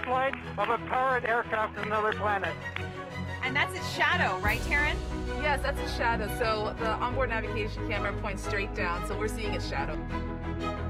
flight of a powered aircraft from another planet. And that's its shadow, right, Taryn? Yes, that's its shadow. So the onboard navigation camera points straight down, so we're seeing its shadow.